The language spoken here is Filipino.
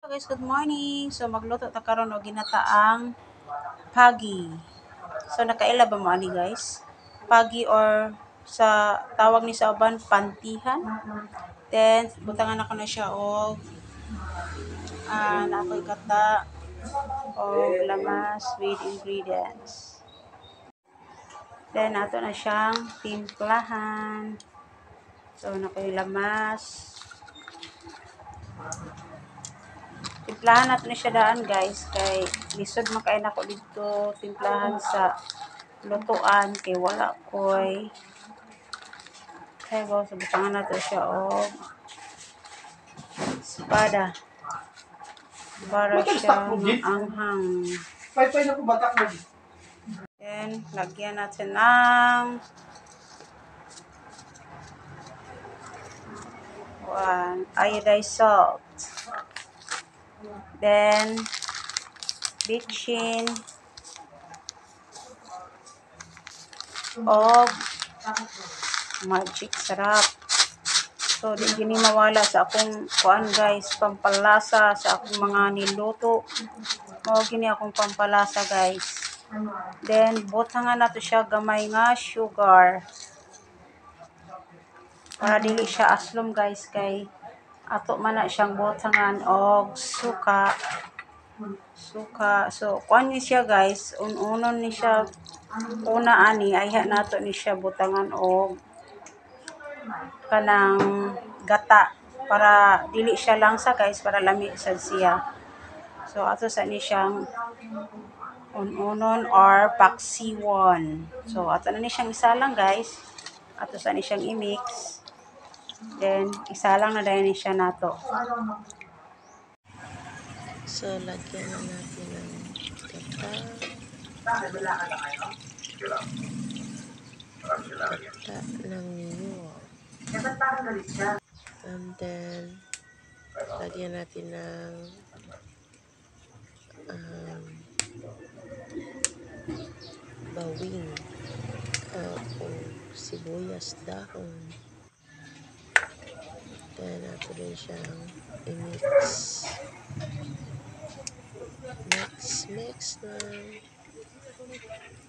Hello guys, good morning. So magluto ta karon og ginataang pagi. So nakaila ba mo ani guys? Pagi or sa tawag ni sa uban pantihan. Then butangan ako na siya og nakoy kata og lamas with ingredients. Then ato na siyang timplahan. So nakoy lamas. Timplahan natin na siya daan guys kay lisod makain ako dito timplahan sa lutuan kay wala koy kay so butangan natin siya og espada para siya anghang. Pay na po batak mo. Then lagyan natin ng iodized salt. Then bitchin og magic sarap. So di gini mawala sa akong kuan guys, pampalasa sa akong mga niluto. Mao gini akong pampalasa guys. Then butangan nato siya gamay nga sugar. Para dili siya aslom guys kay ato man na siyang butangan og suka. So kuan ni siya guys, unon ni siya una ani ayha nato ni siya butangan og kanang gata para dili siya langsa guys, para lami sad siya. So ato sa ni siyang unon or paksiwon. So ato na ni siyang isalang guys. Ato sa ni siyang i-mix. Then isalang na dayon ni siya nato. So, lagyan na natin ng gata. Gata ng niyog. And then, lagyan natin ng bawing o sibuyas dahon. Then, nato din siyang i-mix. Mix na.